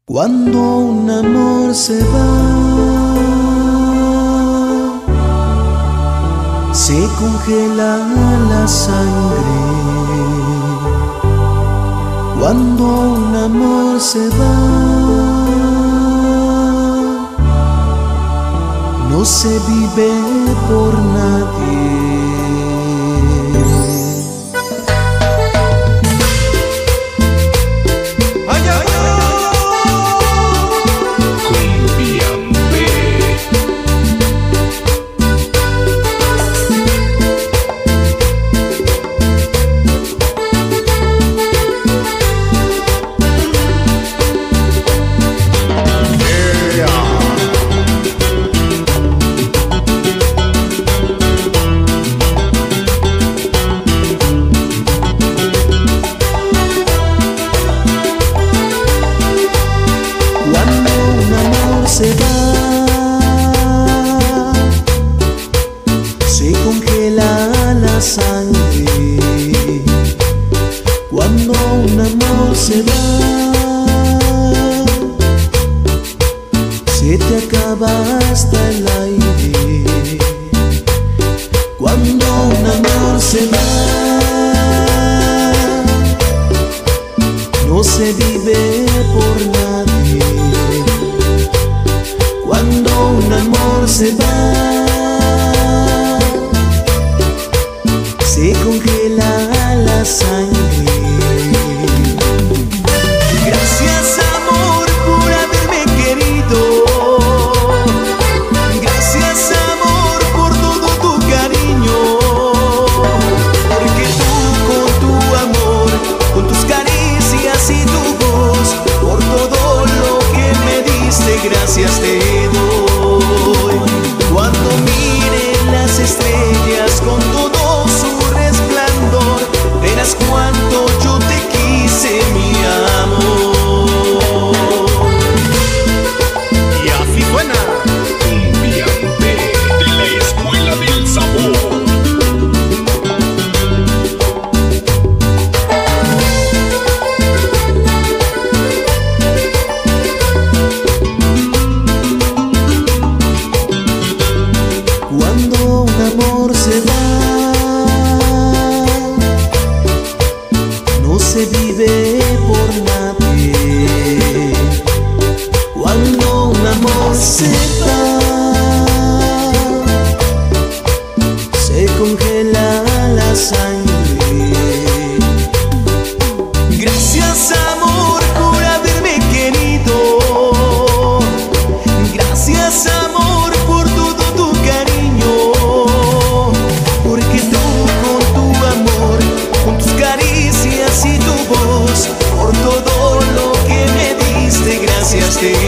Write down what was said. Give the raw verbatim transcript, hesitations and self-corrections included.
Cuando un amor se va, se congela la sangre. Cuando un amor se va, no se vive por nadie. Se va, se congela la sangre. Cuando un amor se va, se te acaba hasta el aire. Cuando un amor se va, no se vive por nadie. Cuando un amor se va, se congela la sangre. Gracias, amor, por haberme querido. Gracias, amor, por todo tu cariño. Porque tú con tu amor, con tus caricias y tu voz, por todo lo que me diste, gracias te doy. Cuando mire las estrellas con todo su resplandor, verás cuánto yo te quise, mi amor. Y así suena Cumbiante de la Escuela del Sabor. Cuando un amor se va, no se vive por nadie. Cuando un amor se va, se congela la sangre. Gracias, amor, por haberme querido. Gracias, amor, por todo tu cariño. Porque tú con tu amor, con tus caricias y tu voz, por todo lo que me diste, gracias te